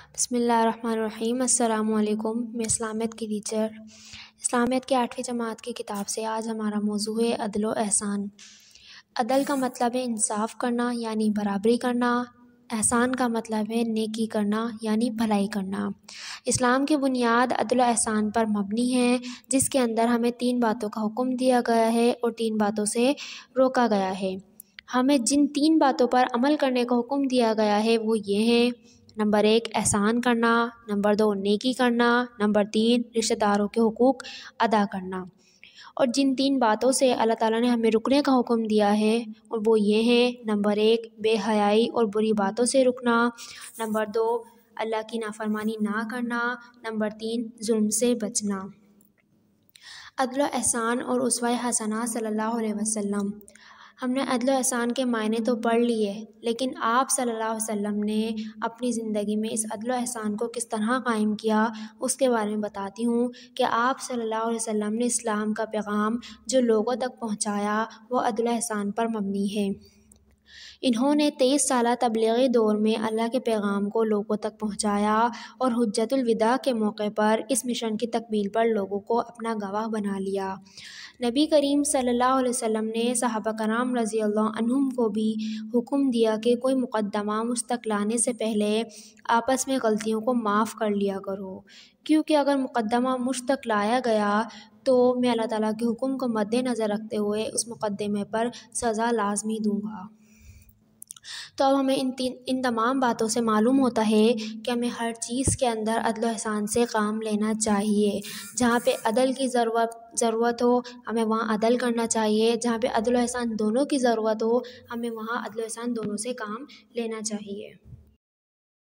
بسم اللہ الرحمن الرحیم۔ السلام علیکم۔ میں اسلامیت کی ٹیچر، اسلامیت کے 8ویں جماعت کی کتاب سے آج ہمارا موضوع ہے عدل و احسان۔ عدل کا مطلب ہے انصاف کرنا یعنی برابری کرنا، احسان کا مطلب ہے نیکی کرنا یعنی بھلائی کرنا۔ اسلام کی بنیاد عدل و احسان پر مبنی ہے، جس کے اندر ہمیں 3 باتوں کا حکم دیا گیا ہے اور 3 باتوں سے روکا گیا ہے۔ ہمیں جن 3 باتوں پر عمل کرنے کا حکم دیا گیا ہے وہ یہ ہیں: نمبر 1 احسان کرنا، نمبر 2 نیکی کرنا، نمبر 3 رشتہ داروں کے حقوق ادا کرنا۔ اور جن 3 باتوں سے اللہ تعالیٰ نے ہمیں رکنے کا حکم دیا ہے اور وہ یہ ہیں: نمبر 1 بے حیائی اور بری باتوں سے رکنا، نمبر 2 اللہ کی نافرمانی نہ کرنا، نمبر 3 ظلم سے بچنا۔ عدل و احسان اور اسوہ حسنہ صلی اللہ علیہ وسلم۔ ہم نے عدل و احسان کے معنی تو پڑھ لیے، لیکن آپ صلی اللہ علیہ وسلم نے اپنی زندگی میں اس عدل و احسان کو کس طرح قائم کیا، اس کے بارے میں بتاتی ہوں کہ آپ صلی اللہ علیہ وسلم نے اسلام کا پیغام جو لوگوں تک پہنچایا وہ عدل و احسان پر مبنی ہے۔ انہوں نے 23 سالہ تبلیغی دور میں اللہ کے پیغام کو لوگوں تک پہنچایا اور حجۃ الوداع کے موقع پر اس مشن کی تکمیل پر لوگوں کو اپنا گواہ بنا لیا۔ نبی کریم صلی اللہ علیہ وسلم نے صحابہ کرام رضی اللہ عنہم کو بھی حکم دیا کہ کوئی مقدمہ مشتق لانے سے پہلے آپس میں غلطیوں کو معاف کر لیا کرو، کیونکہ اگر مقدمہ مشتق لایا گیا تو میں اللہ تعالیٰ کے حکم کو مد نظر رکھتے ہوئے اس مقدمے پر سزا لازمی دوں گا۔ تو اب ہمیں ان تمام باتوں سے معلوم ہوتا ہے کہ ہمیں ہر چیز کے اندر عدل و احسان سے کام لینا چاہیے۔ جہاں پہ عدل کی ضرورت ہو ہمیں وہاں عدل کرنا چاہیے، جہاں پہ عدل و احسان دونوں کی ضرورت ہو ہمیں وہاں عدل و احسان دونوں سے کام لینا چاہیے۔